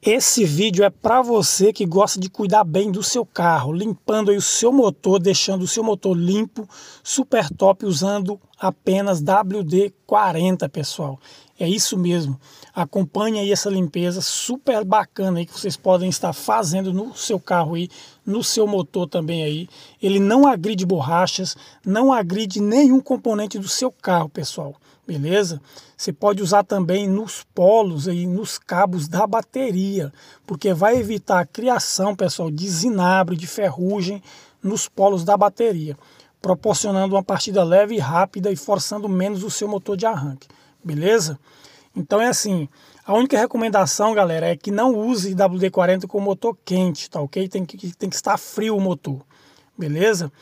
Esse vídeo é para você que gosta de cuidar bem do seu carro, limpando aí o seu motor, deixando o seu motor limpo, super top, usando apenas WD-40, pessoal. É isso mesmo. Acompanhe aí essa limpeza super bacana aí que vocês podem estar fazendo no seu carro aí, no seu motor também aí. Ele não agride borrachas, não agride nenhum componente do seu carro, pessoal. Beleza? Você pode usar também nos polos aí, nos cabos da bateria, porque vai evitar a criação, pessoal, de zinabre, de ferrugem nos polos da bateria, proporcionando uma partida leve e rápida e forçando menos o seu motor de arranque. Beleza? Então é assim, a única recomendação, galera, é que não use WD-40 com motor quente, tá ok? Tem que estar frio o motor, beleza?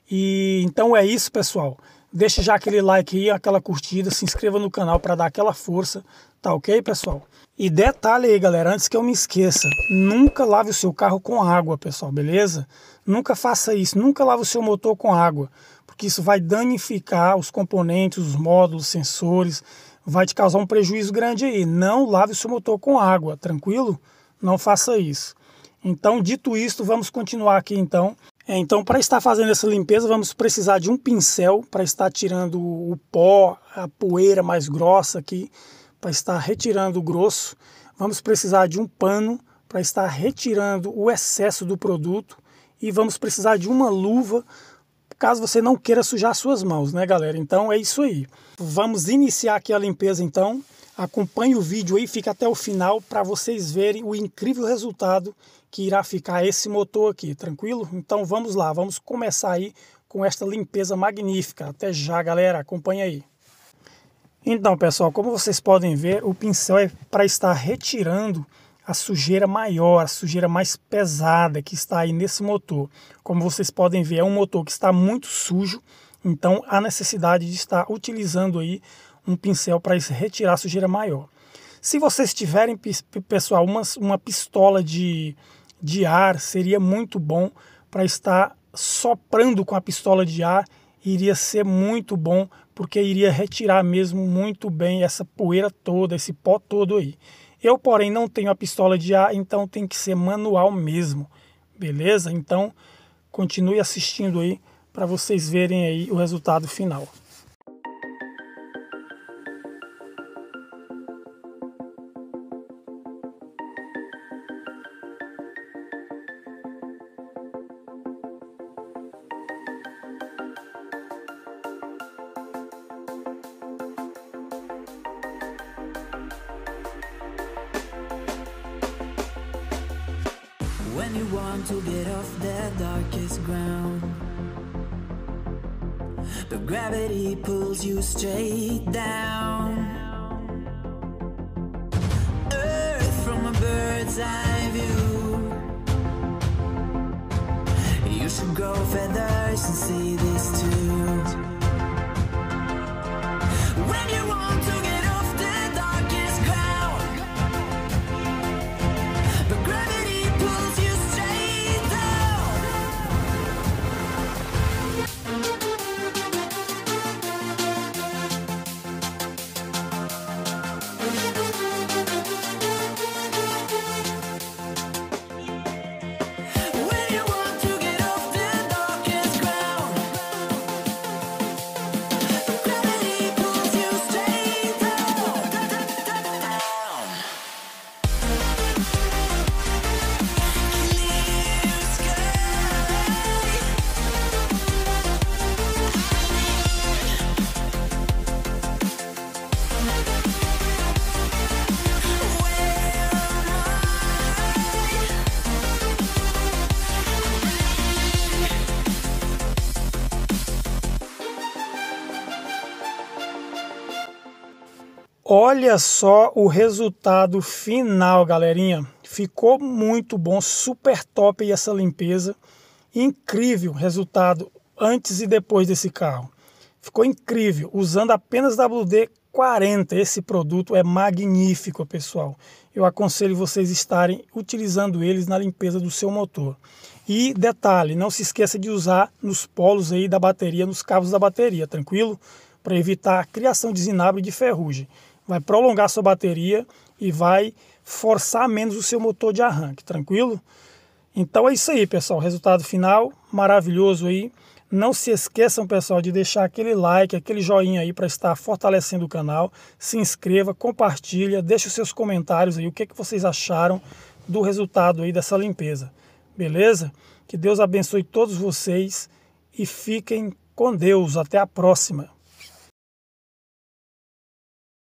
E então é isso, pessoal. Deixa já aquele like aí, aquela curtida, se inscreva no canal para dar aquela força, tá ok, pessoal? E detalhe aí, galera, antes que eu me esqueça, nunca lave o seu carro com água, pessoal, beleza? Nunca faça isso, nunca lave o seu motor com água, porque isso vai danificar os componentes, os módulos, os sensores, vai te causar um prejuízo grande aí. Não lave o seu motor com água, tranquilo? Não faça isso. Então, dito isto, vamos continuar aqui então. Então, para estar fazendo essa limpeza, vamos precisar de um pincel para estar tirando o pó, a poeira mais grossa aqui, para estar retirando o grosso. Vamos precisar de um pano para estar retirando o excesso do produto. E vamos precisar de uma luva, caso você não queira sujar suas mãos, né, galera? Então é isso aí. Vamos iniciar aqui a limpeza então. Acompanhe o vídeo aí, fica até o final para vocês verem o incrível resultado que irá ficar esse motor aqui, tranquilo? Então vamos lá, vamos começar aí com esta limpeza magnífica. Até já, galera, acompanhe aí. Então, pessoal, como vocês podem ver, o pincel é para estar retirando a sujeira maior, a sujeira mais pesada que está aí nesse motor. Como vocês podem ver, é um motor que está muito sujo, então há necessidade de estar utilizando aí um pincel para retirar a sujeira maior. Se vocês tiverem, pessoal, uma pistola de ar, seria muito bom para estar soprando com a pistola de ar, iria ser muito bom, porque iria retirar mesmo muito bem essa poeira toda, esse pó todo aí. Eu, porém, não tenho a pistola de ar, então tem que ser manual mesmo, beleza? Então, continue assistindo aí para vocês verem aí o resultado final. When you want to get off the darkest ground, but gravity pulls you straight down. Earth from a bird's eye view. You should grow feathers and see this too. When you want to get off the darkest ground, but gravity pulls you straight down. When you want to get off the darkest ground, but gravity pulls you straight down. Clear sky. Olha só o resultado final, galerinha. Ficou muito bom, super top aí essa limpeza. Incrível resultado antes e depois desse carro. Ficou incrível, usando apenas WD-40. Esse produto é magnífico, pessoal. Eu aconselho vocês estarem utilizando eles na limpeza do seu motor. E detalhe, não se esqueça de usar nos polos aí da bateria, nos cabos da bateria, tranquilo? Para evitar a criação de zinabre e de ferrugem. Vai prolongar sua bateria e vai forçar menos o seu motor de arranque, tranquilo? Então é isso aí, pessoal, resultado final maravilhoso aí. Não se esqueçam, pessoal, de deixar aquele like, aquele joinha aí para estar fortalecendo o canal. Se inscreva, compartilha, deixe os seus comentários aí, o que vocês acharam do resultado aí dessa limpeza. Beleza? Que Deus abençoe todos vocês e fiquem com Deus. Até a próxima.